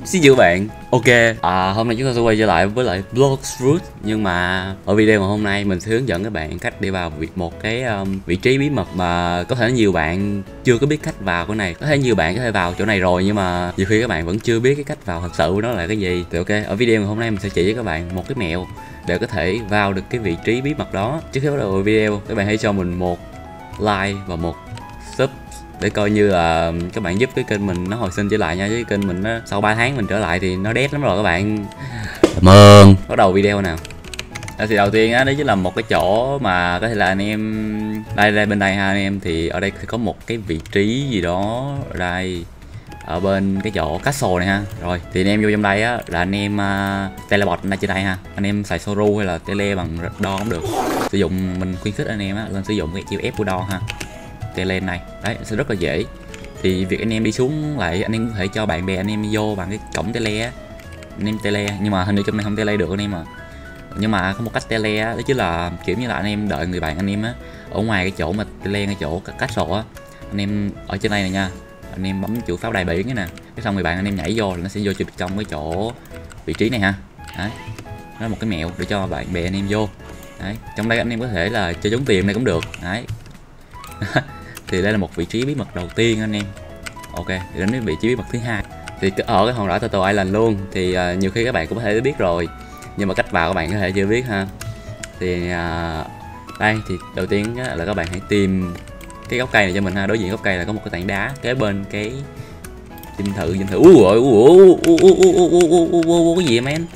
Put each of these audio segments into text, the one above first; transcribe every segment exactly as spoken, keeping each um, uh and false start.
Xin chào các bạn. Ok, à, hôm nay chúng ta sẽ quay trở lại với lại Bloxroot. Nhưng mà ở video ngày hôm nay mình sẽ hướng dẫn các bạn cách đi vào một cái um, vị trí bí mật mà có thể nhiều bạn chưa có biết cách vào cái này. Có thể nhiều bạn có thể vào chỗ này rồi nhưng mà nhiều khi các bạn vẫn chưa biết cái cách vào thật sự của nó là cái gì. Thì ok, ở video ngày hôm nay mình sẽ chỉ cho các bạn một cái mẹo để có thể vào được cái vị trí bí mật đó. Trước khi bắt đầu video, các bạn hãy cho mình một like và một sub để coi như là các bạn giúp cái kênh mình nó hồi sinh trở lại nha. Chứ kênh mình nó, sau ba tháng mình trở lại thì nó dead lắm rồi các bạn. Cảm ơn. Bắt đầu video nào. Đó thì đầu tiên á, đó chính là một cái chỗ mà có thể là anh em đây đây bên đây ha anh em. Thì ở đây thì có một cái vị trí gì đó đây ở bên cái chỗ castle này ha. Rồi thì anh em vô trong đây á là anh em uh, teleport ra trên đây ha. Anh em xài Soru hay là tele bằng đo cũng được. Sử dụng mình khuyến khích anh em á lên sử dụng cái chiêu ép của đo ha. Tele này đấy sẽ rất là dễ. Thì việc anh em đi xuống lại anh em có thể cho bạn bè anh em vô bằng cái cổng tele á. Anh em tele nhưng mà hình như trong này không tele được anh em à. Nhưng mà có một cách tele á, đó chính là kiểu như là anh em đợi người bạn anh em á ở ngoài cái chỗ mà tele ngay chỗ cách sổ á. Anh em ở trên đây này nha. Anh em bấm chuột pháo đài biển cái nè. Cái xong người bạn anh em nhảy vô là nó sẽ vô trong cái chỗ vị trí này ha. Đấy. Đó là một cái mẹo để cho bạn bè anh em vô. Đấy. Trong đây anh em có thể là chơi trốn tìm này cũng được. Đấy. Thì đây là một vị trí bí mật đầu tiên anh em. Ok, thì đến với vị trí bí mật thứ hai. Thì ở cái hòn đảo Turtle Island luôn. Thì uh, nhiều khi các bạn cũng có thể biết rồi, nhưng mà cách vào các bạn có thể chưa biết ha. Thì uh, đây thì đầu tiên á, là các bạn hãy tìm cái gốc cây này cho mình ha. Đối diện gốc cây là có một cái tảng đá kế bên cái dinh thự dinh thự. Ui ui ui cái gì em em?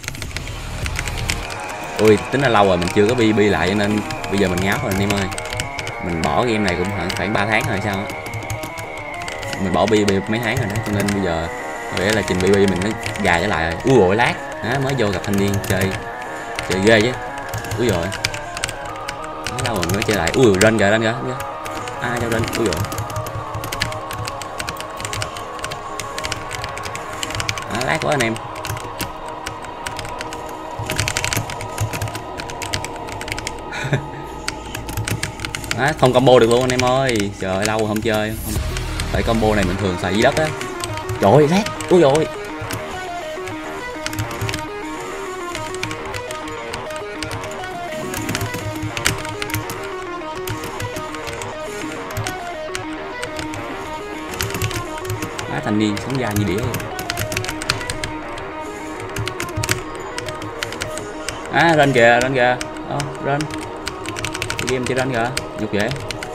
Ui tính là lâu rồi mình chưa có bi bi lại cho nên bây giờ mình ngáo rồi anh em ơi. Mình bỏ game này cũng khoảng khoảng ba tháng rồi sao á. Mình bỏ bi bi mấy tháng rồi đó cho nên bây giờ có vẻ là trình bi bi mình nó gà trở lại rồi. Ui ôi lát á, mới vô gặp thanh niên chơi chơi ghê chứ. Úi rồi đâu rồi mới chơi lại. Ui rên kìa rên kìa ai đâu rên. Ui rồi à, lát quá anh em. Đó, không combo được luôn anh em ơi. Trời ơi, lâu rồi không chơi không. Tại combo này mình thường xài dưới đất á. Trời ơi lát. Úi dồi á, thanh niên sống da như đĩa luôn. À rên kìa rên kìa. Đó rên game chơi rên kìa nhục dễ.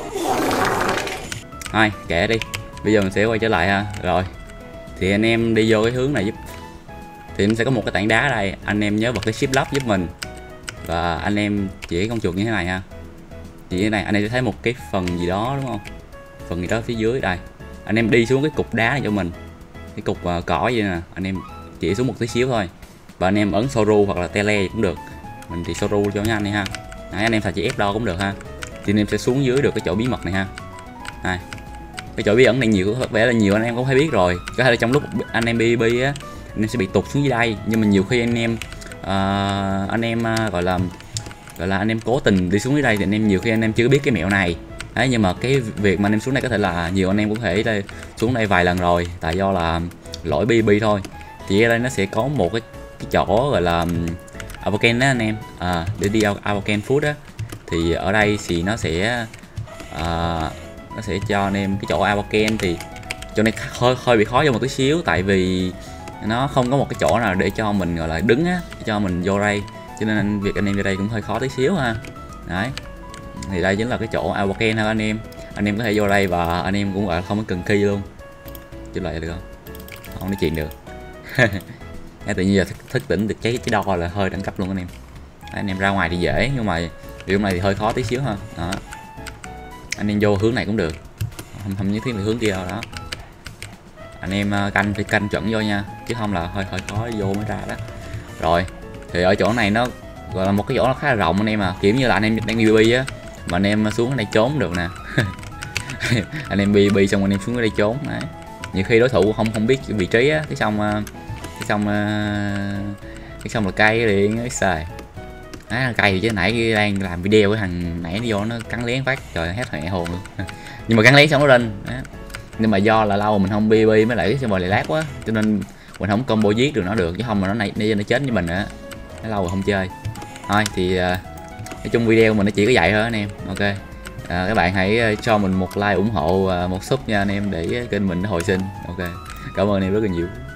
Thôi kệ đi, bây giờ mình sẽ quay trở lại ha. Rồi thì anh em đi vô cái hướng này giúp. Thì nó sẽ có một cái tảng đá đây. Anh em nhớ bật cái shift lock giúp mình. Và anh em chỉ con chuột như thế này ha. Chỉ như thế này anh em sẽ thấy một cái phần gì đó đúng không? Phần gì đó phía dưới đây. Anh em đi xuống cái cục đá này cho mình. Cái cục uh, cỏ vậy nè. Anh em chỉ xuống một tí xíu thôi. Và anh em ấn Soru hoặc là tele cũng được. Mình thì Soru cho nhanh đi ha. Đấy, anh em xài chỉ ép đo cũng được ha. Thì anh em sẽ xuống dưới được cái chỗ bí mật này ha. Này. Cái chỗ bí ẩn này nhiều có vẻ là nhiều anh em cũng hay biết rồi. Có thể là trong lúc anh em bi bi á anh em sẽ bị tụt xuống dưới đây, nhưng mà nhiều khi anh em uh, anh em uh, gọi là gọi là anh em cố tình đi xuống dưới đây thì anh em nhiều khi anh em chưa biết cái mẹo này. Đấy, nhưng mà cái việc mà anh em xuống đây có thể là nhiều anh em cũng có thể đây, xuống đây vài lần rồi tại do là lỗi bi bi thôi. Thì ở đây nó sẽ có một cái, cái chỗ gọi là Avocan đó anh em. À, để đi Avocan Food á. Thì ở đây thì nó sẽ uh, nó sẽ cho anh em cái chỗ Avocan. Thì chỗ này hơi hơi bị khó vô một tí xíu tại vì nó không có một cái chỗ nào để cho mình gọi là đứng á, cho mình vô đây, cho nên việc anh em vô đây cũng hơi khó tí xíu ha. Đấy thì đây chính là cái chỗ Avocan ha anh em. Anh em có thể vô đây và anh em cũng gọi là không có cần key luôn chứ lại được không không nói chuyện được. Nghe tự nhiên giờ thức, thức tỉnh được cái cái đo là hơi đẳng cấp luôn anh em. Đấy, anh em ra ngoài thì dễ nhưng mà điều này thì hơi khó tí xíu ha. Đó. Anh em vô hướng này cũng được, không không nhất thiết là hướng kia đâu đó. Anh em canh phải canh chuẩn vô nha, chứ không là hơi hơi khó vô mới ra đó. Rồi thì ở chỗ này nó gọi là một cái chỗ nó khá là rộng anh em à, kiểu như là anh em đang pê pê á mà anh em xuống ở đây trốn được nè. Anh em pê pê xong anh em xuống ở đây trốn. Đấy. Nhiều khi đối thủ không không biết vị trí á, cái xong cái xong cái xong là cây liền cái xài. Á cây thì chứ nãy đang làm video cái thằng nãy nó vô nó cắn lén phát trời hết mẹ hồn luôn. Nhưng mà cắn lén xong nó lên. Đó. Nhưng mà do là lâu mình không pê pê mới lại cái server lại lát quá cho nên mình không combo giết được nó được, chứ không mà nó này nó, nó chết với mình nữa, nó lâu rồi không chơi. Thôi thì uh, nói chung video mình nó chỉ có vậy thôi anh em. Ok, à, các bạn hãy cho mình một like ủng hộ, uh, một sub nha anh em, để kênh mình nó hồi sinh. Ok, cảm ơn anh em rất là nhiều.